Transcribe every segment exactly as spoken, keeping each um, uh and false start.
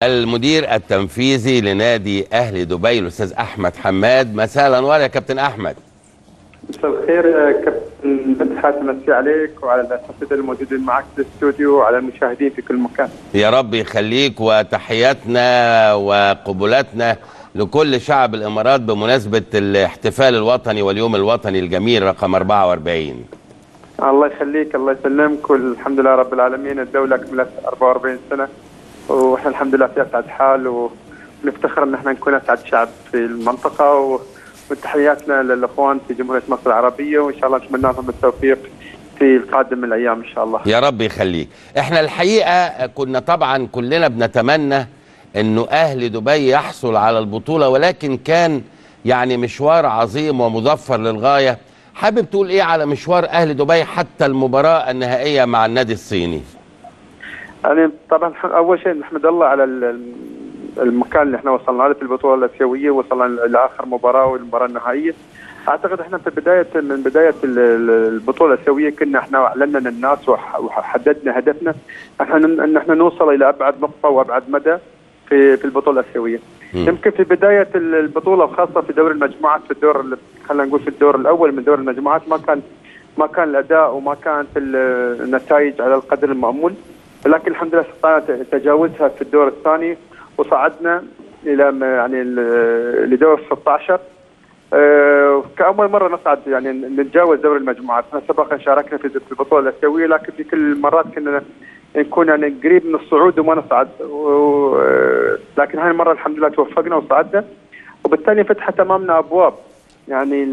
المدير التنفيذي لنادي أهلي دبي الأستاذ أحمد حماد. مساء الأنوار يا كابتن أحمد. مساء الخير كابتن مدحت، مسي عليك وعلى الأساتذة الموجودين معك في الاستوديو وعلى المشاهدين في كل مكان. يا رب يخليك، وتحياتنا وقبلاتنا لكل شعب الإمارات بمناسبة الاحتفال الوطني واليوم الوطني الجميل رقم أربعة وأربعين. الله يخليك، الله يسلمك، والحمد لله رب العالمين. الدولة كملت أربعة وأربعين سنة واحنا الحمد لله في اسعد حال، ونفتخر ان احنا نكون اسعد شعب في المنطقه، وتحياتنا للاخوان في جمهوريه مصر العربيه، وان شاء الله نتمنى لهم التوفيق في القادم من الايام ان شاء الله. يا رب يخليك. احنا الحقيقه كنا طبعا كلنا بنتمنى انه اهلي دبي يحصل على البطوله، ولكن كان يعني مشوار عظيم ومظفر للغايه. حابب تقول ايه على مشوار اهلي دبي حتى المباراه النهائيه مع النادي الصيني؟ يعني طبعا اول شيء نحمد الله على المكان اللي احنا وصلنا له في البطوله الاسيويه، وصلنا لاخر مباراه والمباراه النهائيه. اعتقد احنا في بدايه من بدايه البطوله الاسيويه كنا احنا اعلنا للناس وحددنا هدفنا احنا ان احنا نوصل الى ابعد نقطه وابعد مدى في في البطوله الاسيويه. يمكن في بدايه البطوله وخاصه في دور المجموعات، في الدور خلينا نقول في الدور الاول من دور المجموعات، ما كان ما كان الاداء وما كانت النتائج على القدر المامول، ولكن الحمد لله استطعنا تجاوزها في الدور الثاني وصعدنا الى يعني لدور ستة عشر. أه كأول مرة نصعد يعني نتجاوز دور المجموعات. احنا سبقا شاركنا في البطولة الآسيوية، لكن في كل المرات كنا نكون يعني قريب من الصعود وما نصعد، لكن هاي المرة الحمد لله توفقنا وصعدنا، وبالتالي فتحت امامنا ابواب يعني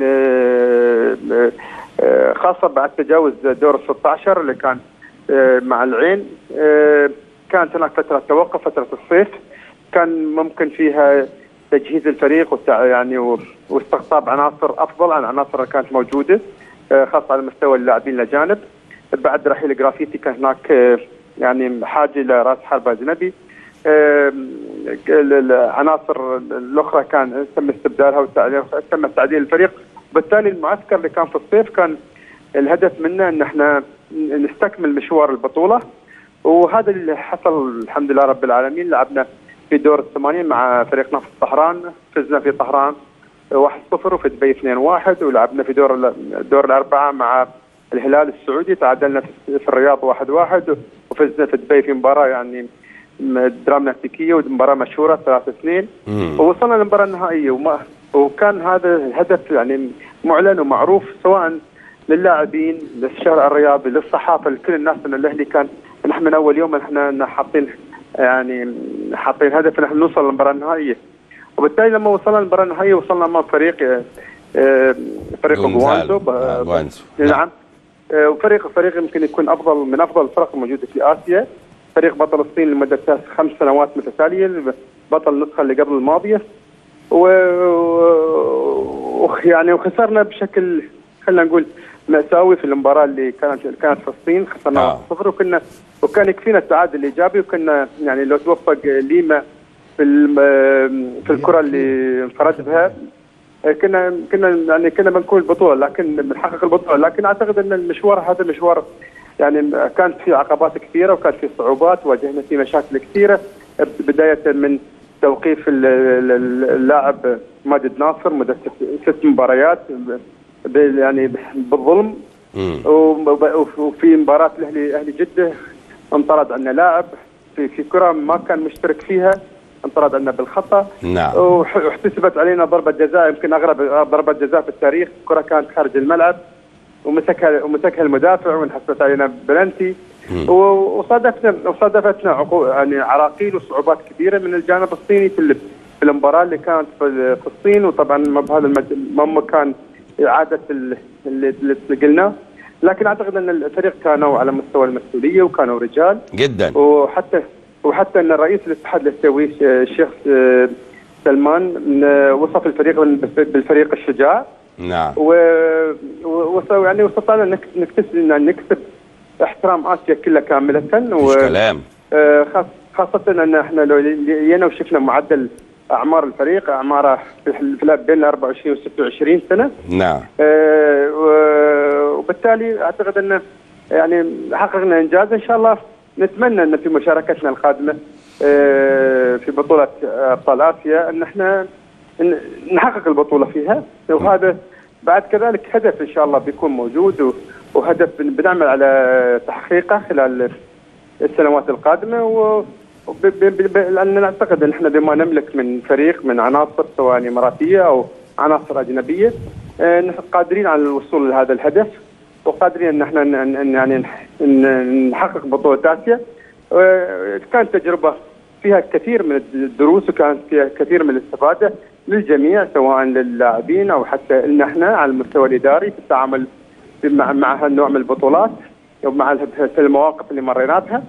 خاصة بعد تجاوز دور ستة عشر اللي كان مع العين. كانت هناك فترة توقف، فترة الصيف، كان ممكن فيها تجهيز الفريق وتع... يعني واستقطاب عناصر افضل عن العناصر اللي كانت موجوده، خاصه على مستوى اللاعبين الاجانب. بعد رحيل جرافيتي كان هناك يعني حاجه لراس حربه اجنبي. العناصر الاخرى كان تم استبدالها وتم تعديل الفريق. بالتالي المعسكر اللي كان في الصيف كان الهدف منه ان احنا نستكمل مشوار البطوله، وهذا اللي حصل الحمد لله رب العالمين. لعبنا في دور الثمانين مع فريق نفط طهران، فزنا في طهران واحد صفر وفي دبي اثنين واحد، ولعبنا في دور دور الاربعه مع الهلال السعودي، تعادلنا في الرياض واحد واحد، وفزنا في دبي في مباراه يعني دراما تكتيكيه ومباراه مشهوره ثلاثة اثنين، ووصلنا للمباراه النهائيه. وما وكان هذا الهدف يعني معلن ومعروف سواء للاعبين، للشارع الرياضي، للصحافه، لكل الناس، ان الاهلي كان نحن من اول يوم احنا حاطين يعني حاطين هدف ان احنا نوصل للمباراه النهائيه. وبالتالي لما وصلنا للمباراه النهائيه وصلنا امام فريق فريق غوانزو. نعم، وفريق فريق يمكن يكون افضل من افضل الفرق الموجوده في اسيا، فريق بطل الصين لمده خمس سنوات متتاليه، بطل النسخه اللي قبل الماضيه، ويعني وخسرنا بشكل خلينا نقول مأساوي في المباراه اللي كانت كانت في الصين، خسرنا واحد صفر، وكنا وكان يكفينا التعادل الايجابي، وكنا يعني لو توفق ليما في في الكره اللي انفرد بها كنا كنا يعني كنا بنكون البطوله، لكن بنحقق البطوله. لكن اعتقد ان المشوار هذا المشوار يعني كانت فيه عقبات كثيره وكانت فيه صعوبات، واجهنا فيه مشاكل كثيره، بدايه من توقيف اللاعب ماجد ناصر مده ست مباريات يعني بالظلم، وفي مباراه الاهلي اهلي جده انطرد عنا لاعب في في كره ما كان مشترك فيها، انطرد عنا بالخطا. نعم. واحتسبت علينا ضربه جزاء، يمكن اغرب ضربه جزاء في التاريخ، الكره كانت خارج الملعب ومسكها ومسكها المدافع وانحسبت علينا بلنتي، وصادفنا وصادفتنا عقو يعني عراقيل وصعوبات كبيره من الجانب الصيني في في المباراه اللي كانت في الصين. وطبعا بهذا ما كان اعاده اللي قلناه، لكن اعتقد ان الفريق كانوا على مستوى المسؤوليه وكانوا رجال جدا، وحتى وحتى ان رئيس الاتحاد الاسيوي الشيخ سلمان وصف الفريق بالفريق الشجاع. نعم. و يعني واستطعنا نكتسب نكسب احترام اسيا كلها كامله. مش كلام. خاصه ان احنا لو جينا وشفنا معدل اعمار الفريق، اعماره في بين أربعة وعشرين و ستة وعشرين سنه. نعم. آه وبالتالي اعتقد ان يعني حققنا انجاز. ان شاء الله نتمنى ان في مشاركتنا القادمه آه في بطوله ابطال اسيا ان احنا نحقق البطوله فيها، وهذا بعد كذلك هدف ان شاء الله بيكون موجود، وهدف بنعمل على تحقيقه خلال السنوات القادمه. و لان نعتقد ان احنا بما نملك من فريق من عناصر سواء اماراتيه او عناصر اجنبيه نحن قادرين على الوصول لهذا الهدف، وقادرين ان احنا يعني نحقق بطوله اسيا. كانت تجربه فيها كثير من الدروس، وكانت فيها كثير من الاستفاده للجميع سواء للاعبين او حتى لنا احنا على المستوى الاداري في التعامل مع مع هالنوع من البطولات ومع المواقف اللي مرينا بها.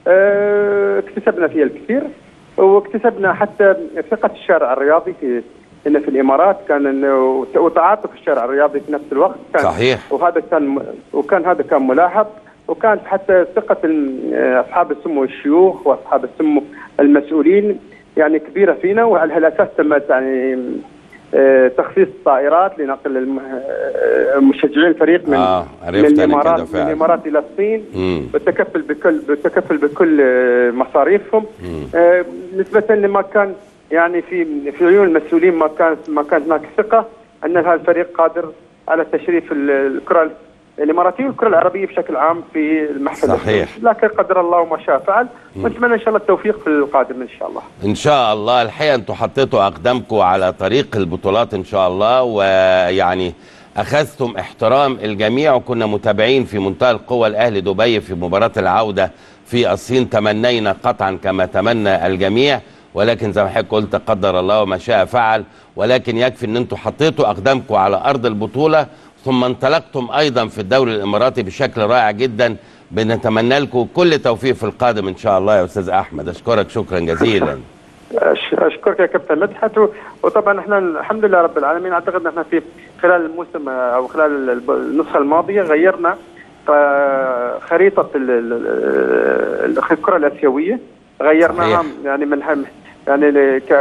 اكتسبنا فيها الكثير، واكتسبنا حتى ثقه الشارع الرياضي في هنا في الامارات، كان وتعاطف الشارع الرياضي في نفس الوقت كان صحيح، وهذا كان وكان هذا كان ملاحظ، وكانت حتى ثقه اصحاب السمو الشيوخ واصحاب السمو المسؤولين يعني كبيره فينا، وعلى هالاساس تمت يعني تخصيص طائرات لنقل مشجعين الفريق من آه من الامارات من الامارات الى الصين، بالتكفل بكل بالتكفل بكل مصاريفهم، آه نسبه لما كان يعني في في عيون المسؤولين ما كانت ما كانت هناك ثقه ان هذا الفريق قادر على تشريف الكره الاماراتيه والكره العربيه بشكل عام في المحفل. صحيح، لكن قدر الله وما شاء فعل، ونتمنى ان شاء الله التوفيق في القادم ان شاء الله. ان شاء الله. الحقيقه انتم حطيتوا اقدامكم على طريق البطولات ان شاء الله، ويعني اخذتم احترام الجميع، وكنا متابعين في منتهى القوه لاهل دبي في مباراه العوده في الصين. تمنينا قطعا كما تمنى الجميع، ولكن زي ما حضرتك قلت قدر الله وما شاء فعل. ولكن يكفي ان انتم حطيتوا اقدامكم على ارض البطوله، ثم انطلقتم ايضا في الدوري الاماراتي بشكل رائع جدا. بنتمنى لكم كل توفيق في القادم ان شاء الله يا استاذ احمد. اشكرك شكرا جزيلا. اشكرك يا كابتن مدحت. وطبعا احنا الحمد لله رب العالمين اعتقد ان احنا في خلال الموسم او خلال النسخه الماضيه غيرنا خريطه الكره الاسيويه، غيرناها يعني من يعني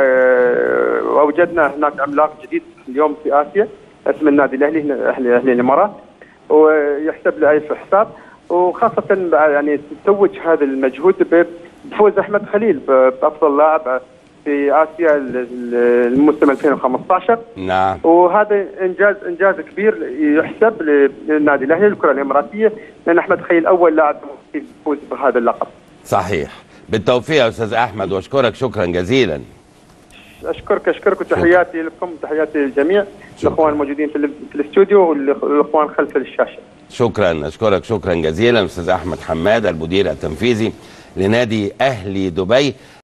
ووجدنا هناك عملاق جديد اليوم في اسيا اسم النادي الاهلي اهلي اهلي الامارات، ويحسب له الف حساب، وخاصه يعني توج هذا المجهود بفوز احمد خليل بافضل لاعب في اسيا الموسم ألفين وخمسة عشر. نعم، وهذا انجاز انجاز كبير يحسب للنادي الاهلي الكره الاماراتيه، لان احمد خليل اول لاعب يفوز بهذا اللقب. صحيح، بالتوفيق يا استاذ احمد، واشكرك شكرا جزيلا. اشكرك اشكرك وتحياتي لكم، تحياتي للجميع، الاخوان الموجودين في الاستوديو والاخوان خلف الشاشه. شكرا، اشكرك شكرا جزيلا استاذ احمد حماد المدير التنفيذي لنادي اهلي دبي.